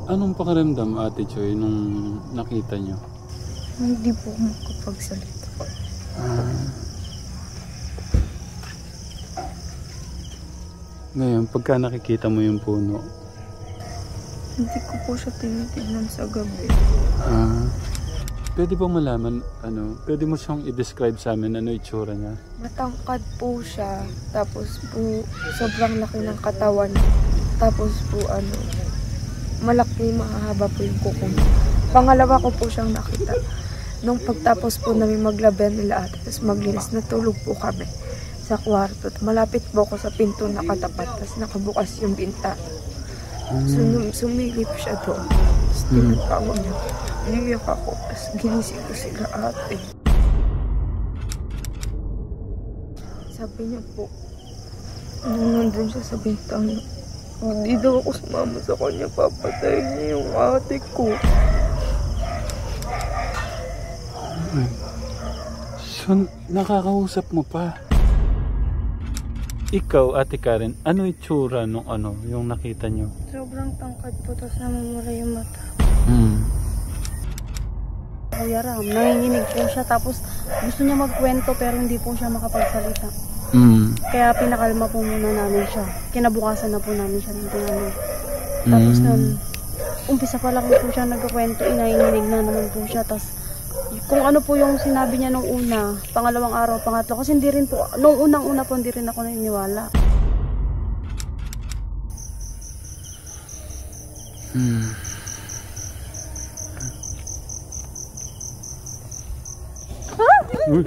Anong pakiramdam, Ate Joy, nung nakita nyo? Hindi po ako makapagsalita. Ngayon, pagka nakikita mo yung puno, Hindi ko po siya tinitignan sa gabi. pwede bang malaman, pwede mo siyang i-describe sa amin ano itsura niya? Matangkad po siya, tapos po sobrang laki ng katawan. Tapos po malaki, mahahaba po yung kuko niya. Pangalawa ko po siyang nakita. Nung pagtapos po namin maglaban nila ate, tapos maglinis, natulog po kami sa kwarto. Malapit po ako sa pinto nakatapat, tapos nakabukas yung binta. Sumilip siya doon. Tapos tinatawag niya. Umiyak ako, tapos ginising ko sila ate. Sabi niya po, nung nandun siya sa bintang, hindi daw ako sumama sa kanya, papatayin niya yung ate ko. So, nakakausap mo pa. Ikaw, Ate Karen, ano itsura nung yung nakita nyo? Sobrang tangkad po, tapos namumura yung mata. Kuya Ram, nanginginig po siya, tapos gusto niya magkwento pero hindi po siya makapagsalita. Kaya pinakalma po muna namin siya. Kinabukasan na po namin siya ng tinanong. Tapos nun, umpisa pa lang po siya nagkwento, nanginginig na naman po siya. Tapos kung ano po yung sinabi niya nung una, pangalawang araw, pangatlo, kasi hindi rin po, nung unang-una po hindi rin ako naniniwala. Uy.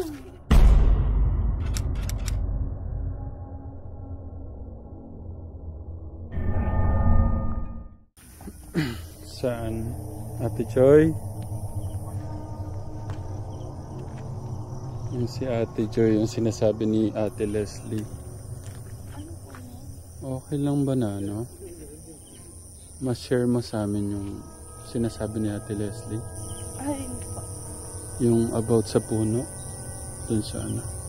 Saan? Ate Joy? Yung si Ate Joy, yung sinasabi ni Ate Leslie. Okay lang ba na, no? Ma-share mo sa amin yung sinasabi ni Ate Leslie? Ay, po. Yung about sa puno? Dun sa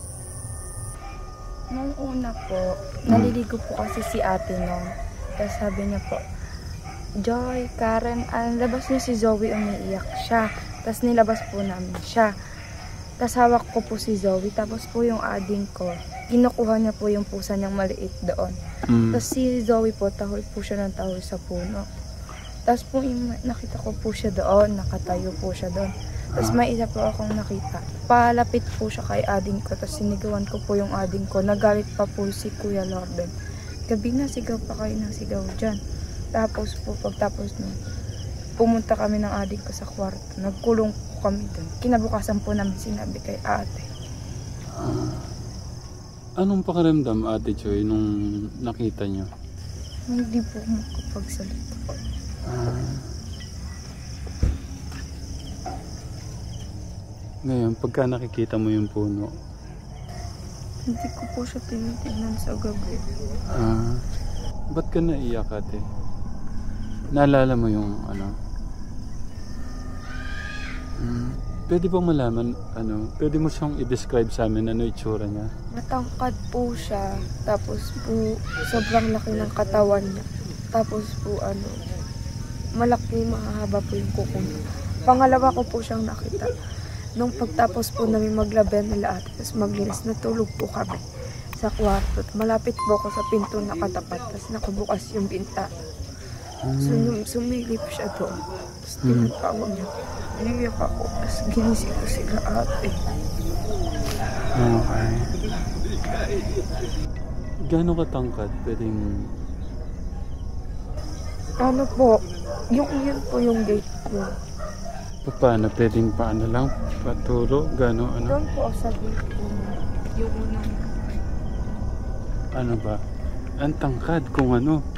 Nung una po, naliligo po kasi si ate nung. Tapos sabi niya po, Joy, Karen, labas niyo si Zoe, umiiyak siya. Tapos nilabas po namin siya. Tapos hawak ko po si Zoe, tapos po yung ading ko, kinukuha niya po yung pusa niyang maliit doon. Tapos si Zoe po, tahol po siya ng tahol sa puno. Tapos po nakita ko po siya doon, nakatayo po siya doon. Tapos may isa po akong nakita. Palapit po siya kay ading ko, tapos sinigawan ko po yung ading ko. Nagalit pa po si Kuya Lorden. Gabi na, sigaw pa kayo ng sigaw dyan. Tapos po, pagtapos nun, pumunta kami ng ading ko sa kwarto. Nagkulong po kami dun. Kinabukasan po namin sinabi kay ate. Anong pakiramdam, Ate Joy, nung nakita nyo? Hindi po ako makapagsalita. Ngayon, pagka nakikita mo yung puno, Hindi ko po siya tinitignan sa gabi. ba't ka naiyak, Ate? Naalala mo yung pwede bang malaman, pwede mo siyang i-describe sa amin ano itsura niya? Matangkad po siya, tapos po sobrang laki ng katawan niya. Tapos po malaki, mahahaba po yung kuko niya. Pangalawa ko po siyang nakita. Nung pagtapos po namin maglaban nila ate, tapos maglinis, natulog po kami sa kwarto. Malapit po ako sa pinto nakatapat, tapos nakabukas yung binta. Sumilip siya doon. Tapos tinatawag niya. Umiyak ako, tapos ginising ko sila ate. Okay. Gano'ng katangkad? Pwedeng... Ano po, yun po yung gate ko. Paano? Pwedeng paano lang? Paturo? Gano'n? Doon po sa gate ko. Yung unang... Ano ba? Ang tangkad kung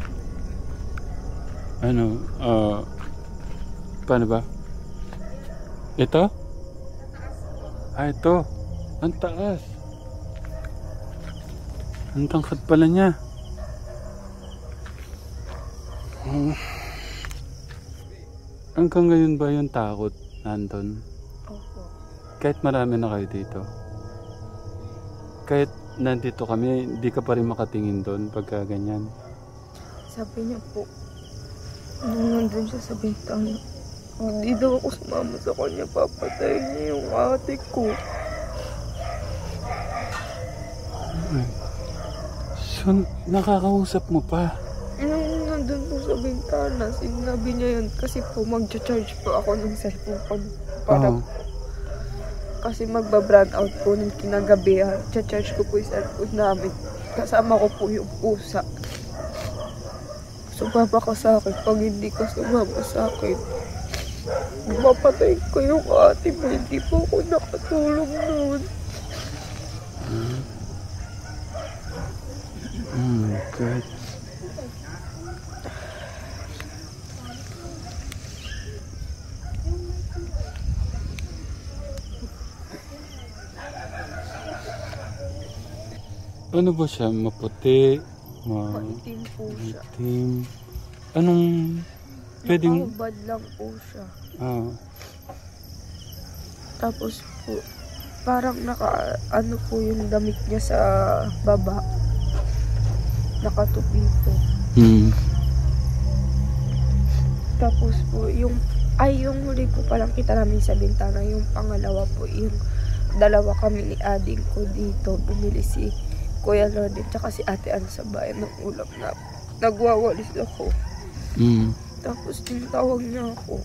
paano ba? Ito? Ito. Ang taas. Ang tangkad pala niya. Hanggang ngayon ba yung takot nandun? Opo. Kahit marami na kayo dito? Kahit nandito kami, hindi ka pa rin makatingin doon pagka ganyan? Sabi niya po, Nung nandun siya sa bintana, hindi daw ako sumama sa kanya, papatayin niya yung ate ko. So, nakakausap mo pa? Nung nandun po sa bintana, sinabi niya yun kasi po mag-charge po ako ng cellphone para kasi magba-brand out po ng kinagabihan. Charge ko po yung cellphone namin. Kasama ko po yung pusa. Sumama ka sa akin. Pag hindi ka sumama sa akin, mapatay ko yung ate mo. Hindi po ako nakatulog noon. God. Ano ba siya? Maputi? Maitim po siya. Maitim? Anong pwedeng... Nakahubad lang po siya. Tapos po, parang ano po yung damit niya sa baba. Nakatupi po. Tapos po, yung huli po palang kita namin sa bintana, yung pangalawa po, yung dalawa kami ni ading ko dito. Bumili si Kuya Lodin, tsaka si Ate Ann sa bayan ng ulam na nagwawalis ako. Tapos tinatawag niya ako.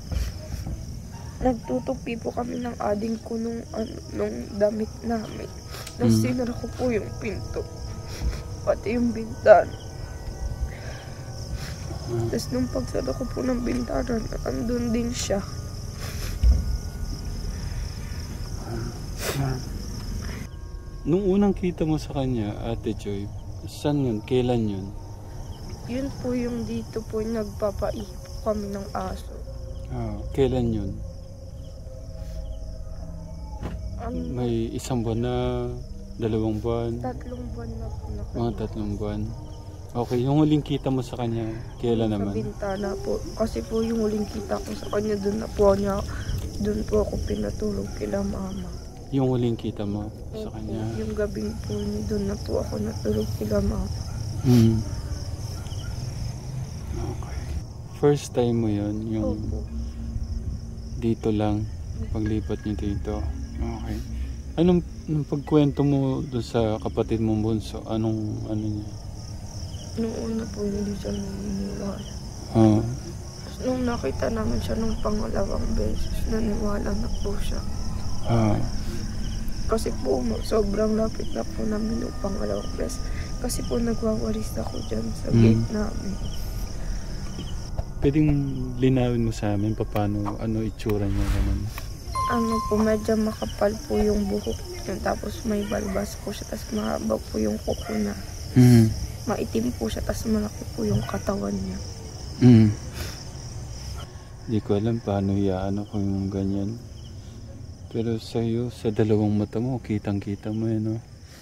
Nagtutupi po kami ng ading ko nung damit namin. Tapos sinara ko po yung pinto. Pati yung bintana. Tapos nung pagsara ko po ng bintana, andun din siya. Nung unang kita mo sa kanya, Ate Joy, saan yun? Kailan yun? Yun po yung dito po nagpapaipo kami ng aso. Kailan yun? May isang buwan na, 2 buwan? 3 buwan na po na. Mga 3 buwan. Okay, yung huling kita mo sa kanya, kailan naman? Sa bintana po. Kasi po yung huling kita ko sa kanya, doon po ako pinatulog kila mama. Yung huling kita mo sa kanya? Yung gabing po, doon na po ako natulog kila mama. Okay. First time mo yun, yung dito lang, paglipat niyo dito. Okay. Anong pagkwento mo doon sa kapatid mong bunso? Ano niya? Noong una po, hindi siya naniniwala. Tapos nung nakita namin siya nung pangalawang beses, naniwala na po siya. Kasi po, sobrang lapit na po namin nung pangalawang beses. Kasi po, nagwawalis ako dyan sa gate namin. Pwedeng linawin mo sa amin ano itsura niya naman? Ano po, medyo makapal po yung buhok niya. Tapos may balbas po siya. Tapos mahaba po yung kuko na. Maitim po siya. Tapos malaki po yung katawan niya. Hindi ko alam paano iyaano kung yung ganyan. Pero sa'yo, sa dalawang mata mo, kitang-kita mo yun, no?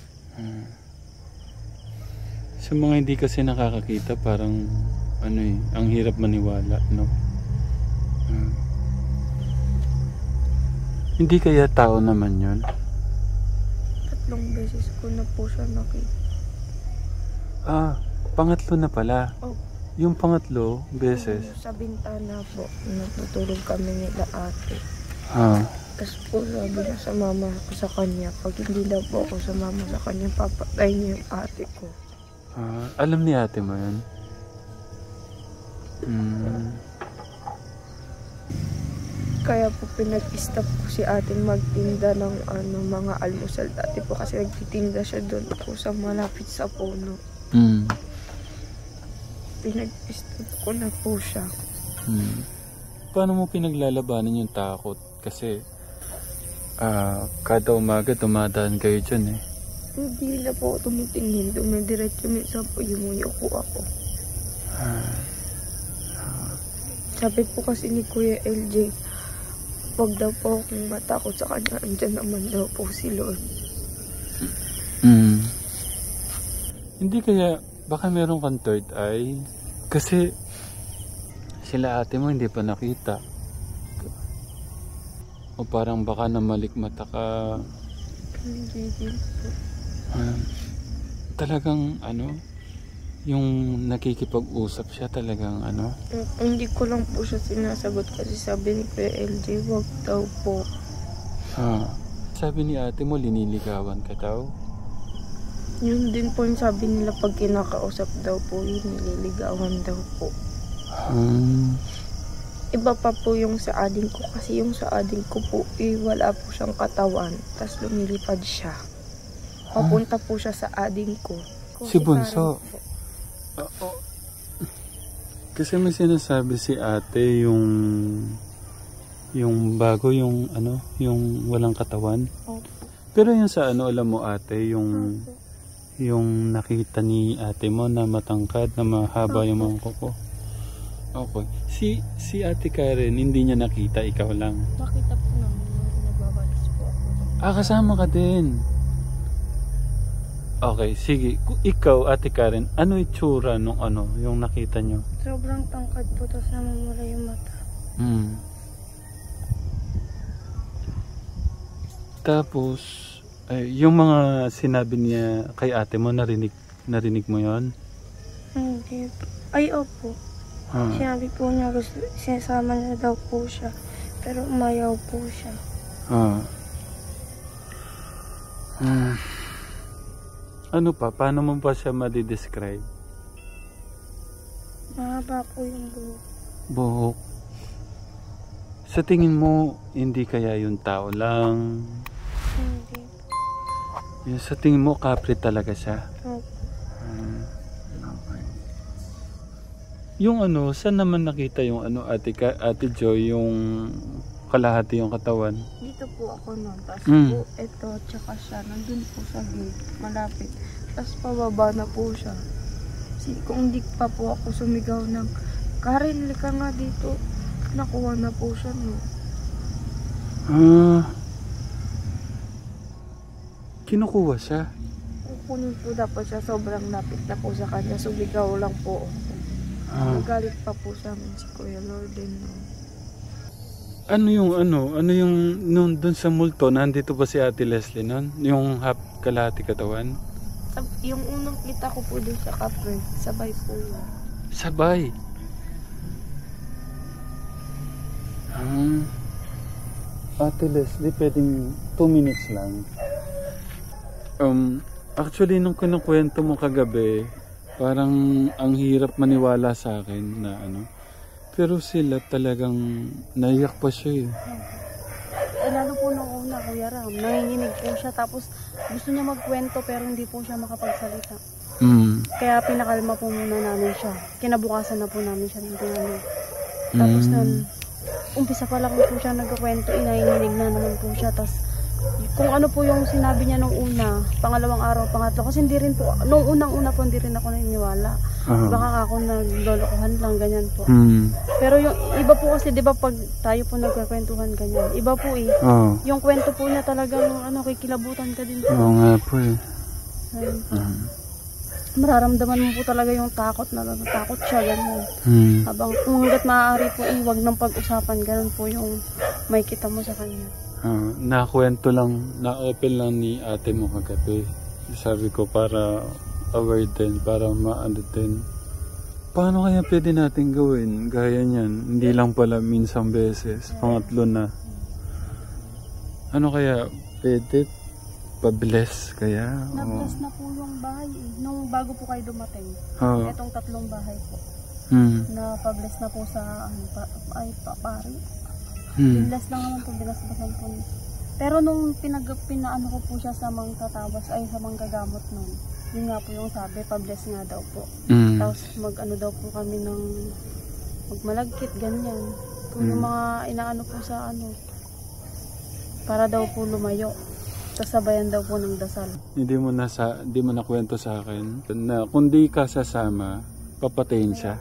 Sa mga hindi kasi nakakakita, parang ang hirap maniwala, no? Hindi kaya tao naman yun? 3 beses ko na po siya nakita. Pangatlo na pala. Yung pangatlo, beses? Sa bintana po, natutulog kami nila ate. Tapos po sabi niya sa mama ko sa kanya, pag hindi daw po ako sa mama sa kanya, papatay niya yung ate ko. Alam ni ate mo yun? Kaya po pinag-stop ko si ating magtinda ng mga almusal. Dati po kasi nagtitinda siya doon po sa malapit sa puno. Pinag-stop ko na po siya. Paano mo pinaglalabanan yung takot? Kasi kada umaga dumadaan kayo dyan eh. Hindi na po ako tumitingin. Dumidiretso minsan po yumuyuko ako. Sabi po kasi ni Kuya LJ, wag daw po akong matakot sa kanya. Andyan naman daw po si Lord. Hindi kaya, baka meron kang third eye? Kasi sila ate mo hindi pa nakita. O parang baka namalikmata ka. Hindi din po. Talagang yung nakikipag-usap siya talagang ano? Hindi ko lang po siya sinasagot kasi sabi ni Kuya LJ, wag daw po. Sabi ni ate mo, liniligawan ka daw? Yun din po yung sabi nila pag kinakausap daw po, yun nililigawan daw po. Iba pa po yung sa ading ko kasi yung sa ading ko po, wala po siyang katawan. Tapos lumilipad siya. Papunta po siya sa ading ko. Si Bunso? Kasi may sinasabi si ate yung bago yung ano, yung walang katawan. Opo. Pero yung sa ano, alam mo ate, yung nakita ni ate mo na matangkad, na mahaba yung mga kuko. Okay. Si ate Karen, hindi niya nakita, ikaw lang. Nakita po namin yung nagbabalis po ako. Kasama ka din. Okay, sige. Ikaw, ate Karen, ano itsura nung ano, yung nakita nyo? Sobrang tangkad po, tapos namumula yung mata. Tapos, yung mga sinabi niya kay ate mo, narinig mo yon? Hindi po. Ay, opo. Sinabi po niya, sinasama niya daw po siya. Pero umayaw po siya. Ano pa? Paano mo pa siya ma-describe? Mahaba po yung buhok. Buhok. Sa tingin mo, hindi kaya yung tao lang? Hindi. Yung sa tingin mo, kapre talaga siya? Opo. Okay. Yung ano, saan naman nakita yung ano, Ate Joy, yung kalahati yung katawan? Dito po ako nun. Tapos po, ito, tsaka siya. Nandun po sa gate. Malapit. Tapos pababa na po siya. Kasi kung hindi pa po ako sumigaw ng, Karen, lika nga dito. Nakuha na po siya, no? Kinukuha siya? Kukunin po dapat siya. Sobrang lapit na po sa kanya. Sumigaw lang po ako. Nagalit pa po sa amin si Kuya Lorden, no? Ano yung nung doon sa multo, nandito ba si Ate Leslie nun? Yung kalahati katawan? Yung unang kita ko po doon sa kapre, sabay po yun. Sabay? Ate Leslie, pwedeng 2 minutes lang. Actually, nung kinukwento mo kagabi, parang ang hirap maniwala sa akin na ano. Pero sila talagang naiyak pa siya eh. Lalo po nung una, Kuya Ram, nanginginig po siya. Tapos gusto niya magkwento pero hindi po siya makapagsalita. Kaya pinakalma po muna namin siya. Kinabukasan na po namin siya ng tinanong. Tapos nun, umpisa pa lang po siya nagkwento, nanginginig na naman po siya. Tapos kung ano po yung sinabi niya nung una, pangalawang araw, pangatlo, kasi hindi rin po, nung unang-una po hindi rin ako naniniwala. Baka ako naglolokohan lang, ganyan po. Pero yung iba po kasi, di ba pag tayo po nagkakwentuhan ganyan, iba po eh. Yung kwento po niya talagang kikilabutan ka din po. Oo nga po eh. Mararamdaman mo po talaga yung takot na takot siya, ganyan. Habang kung hanggat maaari po, wag nang pag-usapan, ganun po yung may kita mo sa kanya. Nakwento lang, na-open lang ni ate mo kagabi. Sabi ko para aware din, para maano din. Paano kaya pwede natin gawin? Gaya niyan, hindi lang pala minsang beses, pangatlo na. Ano kaya, pwede pa-bless kaya? Na-bless na po yung bahay eh. Nung bago po kayo dumating, etong 3 bahay po. Na-pa-bless na po sa pari. Bilas lang naman po, bilas-basan po. Pero nung pinaano ko po siya sa mangtatabas, sa manggagamot nun, yun nga po yung sabi, pa-bless nga daw po. Tapos mag-ano daw po kami ng magmalagkit, ganyan. Kung yung mga inaano po sa para daw po lumayo. Tapos sabayan daw po ng dasal. Hindi mo nakwento sa akin na kung di ka sasama, papatayin siya.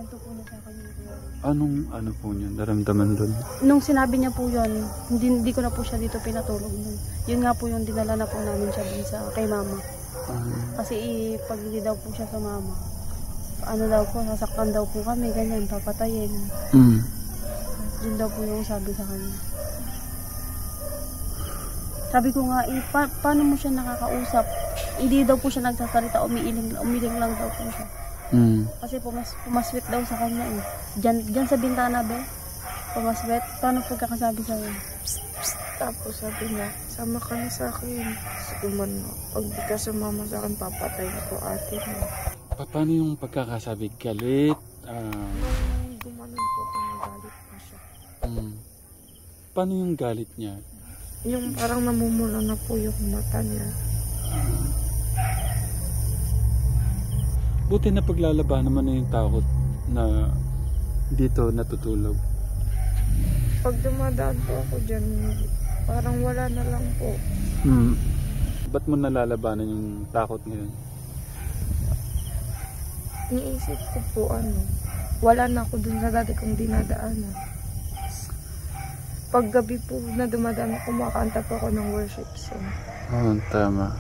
Anong po niya, naramdaman doon? Nung sinabi niya po yun, hindi ko na po siya dito pinatulog nun. Yun nga po yung dinala na po namin siya dun kay mama. Kasi pag hindi daw po siya sa mama, daw po, sasaktan daw po kami, ganyan, papatayin. Yun daw po yung sabi sa kanya. Sabi ko nga, paano mo siya nakakausap? hindi daw po siya nagsasalita, umiling lang daw po siya. Kasi pumaswit daw sa kanya eh. Diyan sa bintana be, pumaswit. Paano pagkakasabi sa'yo? Psst, psst. Tapos sabi niya, sama ka na sa akin. Sumano, pag di ka sumama sa akin, papatay ko ate mo. Paano yung pagkakasabi? Galit? Nung gumanon po, nagalit pa siya. Paano yung galit niya? Yung parang namumula na po yung mata niya. Buti na paglalaban naman na yung takot na dito natutulog. Pag dumadaan po ako dyan, parang wala na lang po. Ba't mo nalalabanan yung takot ngayon? Niisip ko po wala na ako dun sa dati kong dinadaanan. Pag gabi po na dumadaan ako, kumakanta po ako ng worship song. Tama.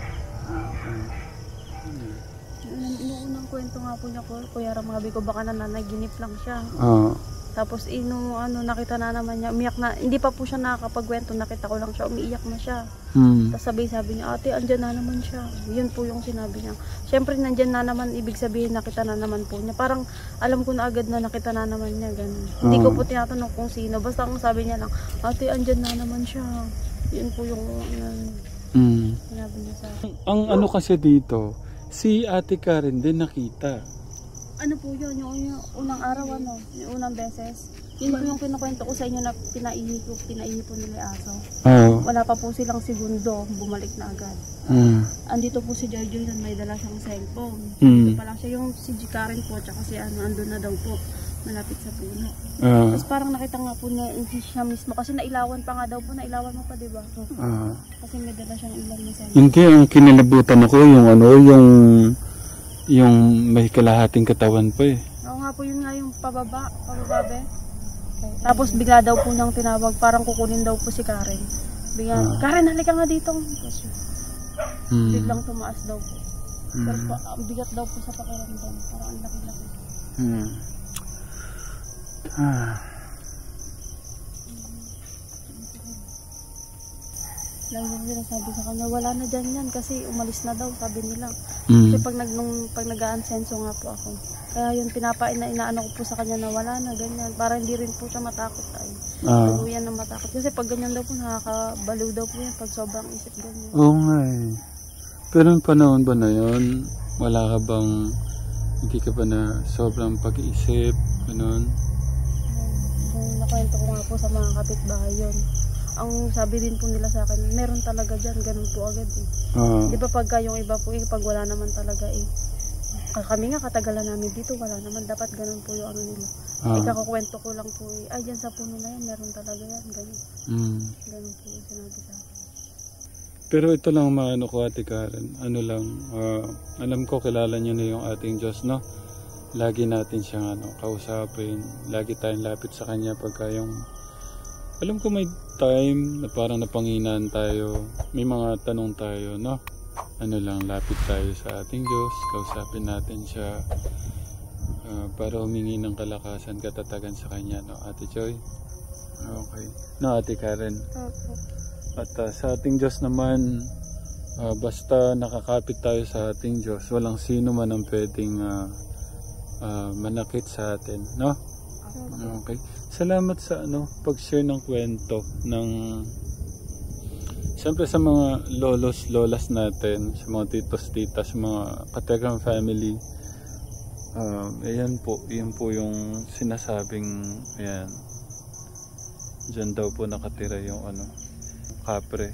Noong unang kwento nga po niya, Kuya Ram, sabi ko baka nananaginip lang siya. Tapos nakita na naman niya, umiyak na, hindi pa po siya nakakapagkwento, nakita ko lang siya, umiiyak na siya. Tapos sabi niya, ate, andyan na naman siya. Yun po yung sinabi niya. Siyempre, nandyan na naman, ibig sabihin, nakita na naman po niya. Parang, alam ko na agad na nakita na naman niya, ganun. Hindi ko po tinatanong kung sino, basta ang sabi niya lang, ate, andyan na naman siya. Yun po yung, sinabi niya sa akin. Ang kasi dito, si Ate Karen din nakita. Ano po yun, yung unang araw, yung unang beses. Yun po yung kinukwento ko sa inyo na pinaihi po nila aso. Wala pa po silang segundo, bumalik na agad. Andito po si Joy na may dala siyang cellphone. Ito pa lang siya, yung si Karen po, tsaka si andun na daw po, malapit sa puno. Tapos parang nakita nga po na hindi siya mismo, kasi nailawan pa nga daw po, nailawan mo pa diba? Kasi may dala siyang ilaw na cellphone. Hindi, ang kinalabutan ako yung may kalahating katawan pa eh. Oo nga po, yun nga yung pababa be. Tapos bigla daw po niyang tinawag, parang kukunin daw po si Karen. Karen, halika nga dito. Biglang tumaas daw po. Pero ang bigat daw po sa pakiramdam, parang ang laki-laki. Lagi nila sabi sa kanya, wala na dyan yan kasi umalis na daw, sabi nila. Kasi pag nag-aansenso nga po ako, kaya yun inaano ko po sa kanya na wala na, ganyan. Para hindi rin po siya matakot tayo. Tuluyan na matakot. Kasi pag ganyan daw po, nakakabaliw daw po yan pag sobrang isip ganyan. Oo nga eh. Pero yung panahon ba na yun, wala ka bang, hindi ka ba na sobrang pag-iisip, ganun? Nakwento ko nga po sa mga kapitbahay yun. Ang sabi din po nila sa akin, meron talaga dyan, ganun po agad eh. Di ba pagka yung iba po pag wala naman talaga eh. Kami nga katagalan namin dito, wala naman, dapat ganun po yung nila. Ikakukwento ko lang po eh, ay dyan sa puno na yan, meron talaga yan, ganun. Ganun po yung sinabi sa akin. Pero ito lang maano ko Ate Karen, alam ko kilala niyo na yung ating Diyos, no? Lagi natin siyang kausapin, lagi tayong lapit sa Kanya pagka yung alam ko may time na parang napanginaan tayo, may mga tanong tayo, no? Lapit tayo sa ating Diyos, kausapin natin siya para humingi ng kalakasan, katatagan sa Kanya, no? Ate Joy? Okay. No, Ate Karen? Opo. At sa ating Diyos naman, basta nakakapit tayo sa ating Diyos, walang sino man ang pwedeng manakit sa atin, no? Okay. Salamat sa pag-share ng kwento ng siyempre sa mga lolas natin, sa mga titos-titas, mga Kategram family. Ayan po, yun po yung sinasabing ayan. Diyan daw po nakatira yung kapre.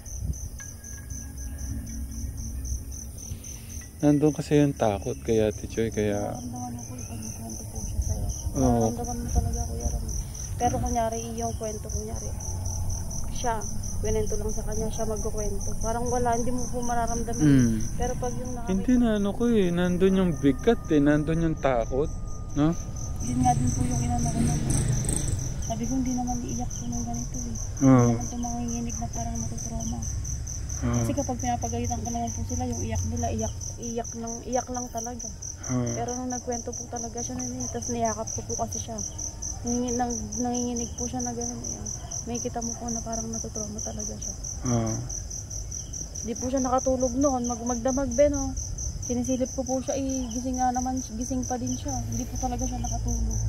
Nandun kasi yung takot kaya Tichoy, kaya Naramdaman mo po yung pagkwento po siya sa'yo. Naramdaman mo talaga, Kuya Ram. Pero kunyari, yung kwento, siya, kwento lang sa kanya, siya magkukwento. Parang wala, hindi mo po mararamdaman. Pero pag yung nakakita... Hindi na nandun yung bigat nandun yung takot, no? Yun nga din po yung inano ko naman. Sabi ko, hindi naman iiyak po ng ganito eh. Hindi naman ito manginginig na parang matutroma. Kasi kapag pinapagalitan ko naman po sila, yung iyak nila, iyak lang talaga. Pero nung nagkwento po talaga siya, tapos niyakap ko po kasi siya. Nanginginig po siya na gano'n. May kita mo po na parang natutrauma talaga siya. Di po siya nakatulog noon. Magdamag be, no? Sinisilip ko po siya, gising nga naman, gising pa din siya. Hindi po talaga siya nakatulog.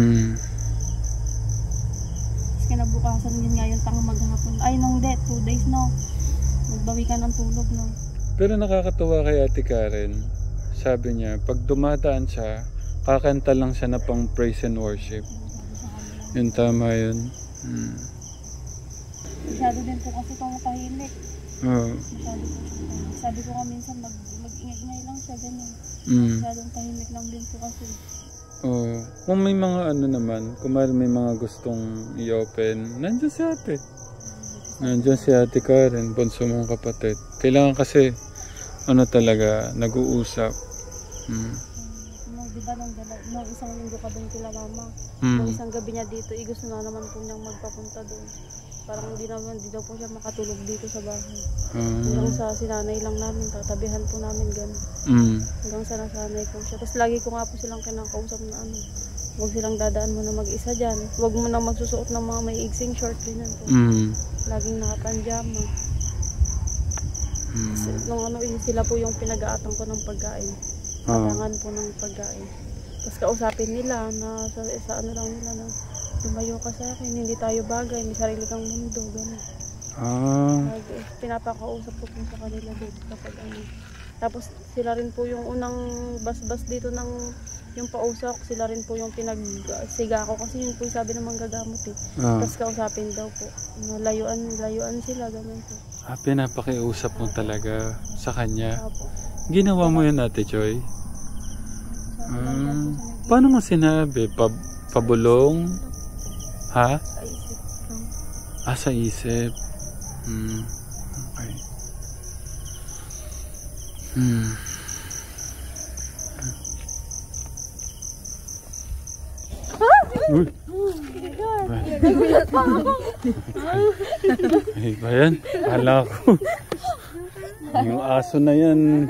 Kinabukasan yun nga yung maghapon. Ay, nung 2 days, no? Magbawi ka ng tulog, no? Pero nakakatuwa kay Ate Karen. Sabi niya, pag dumadaan siya, kakanta lang siya na pang praise and worship. Yun, tama yun. Masyado din po kasi itong tahimik. Oo. Masyado po siya tahimik. Sabi ko nga minsan, mag-ingay lang siya, gano'n. Masyadong tahimik lang din po kasi. Kung may mga ano naman, kung may mga gustong i-open, nandiyan si ate. Nandiyan si Ate Karen, bunso mong kapatid. Kailangan kasi, ano talaga, nag-uusap. Diba nung isang linggo ka doon kila mama, nung isang gabi niya dito, gusto na naman po niyang magpapunta doon. Parang hindi daw po siya makatulog dito sa bahay. Hanggang sa sinanay lang namin, tatabihan po namin gano'n. Hanggang sa nasanay po siya. Tapos lagi ko nga po silang kinakausap na ano, huwag silang dadaan mo na mag-isa dyan. Huwag mo na magsusuot ng mga may igsing short ganyan po. Laging nakapanjama. Nung ano, sila po yung pinag-aatang ko ng pagkain. Kailangan po ng pagkain. Tapos kausapin nila na sa ano lang nila na lumayo ka sa akin, hindi tayo bagay, may sarili kang mundo, gano'n. Pinapakausap ko po sa kanila dito kapag ano. Tapos sila rin po yung unang bas-bas dito ng yung pausap, sila rin po yung pinagsiga ko kasi yun po yung sabi ng manggagamot eh. Tapos kausapin daw po, layuan sila, gano'n po. Pinapakiusap mo talaga sa kanya. Opo. Ginawa mo yun, Ate Joy? Paano mo sinabi? Pabulong? Ha? Sa isip lang. Sa isip. Okay. Uy! Nagulat pa ako. Ay ba yan? Kala ko. Yung aso na yan.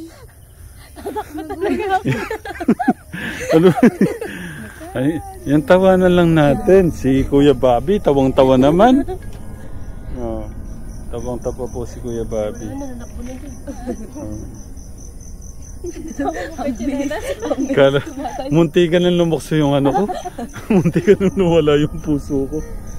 Ano? Ay, yung tawanan lang natin. Si Kuya Bobby, tawang-tawa naman. Tawang-tawa po si Kuya Bobby. Kala, munti ka nang lumukso yung ano ko. Munti ka nang nawala yung puso ko.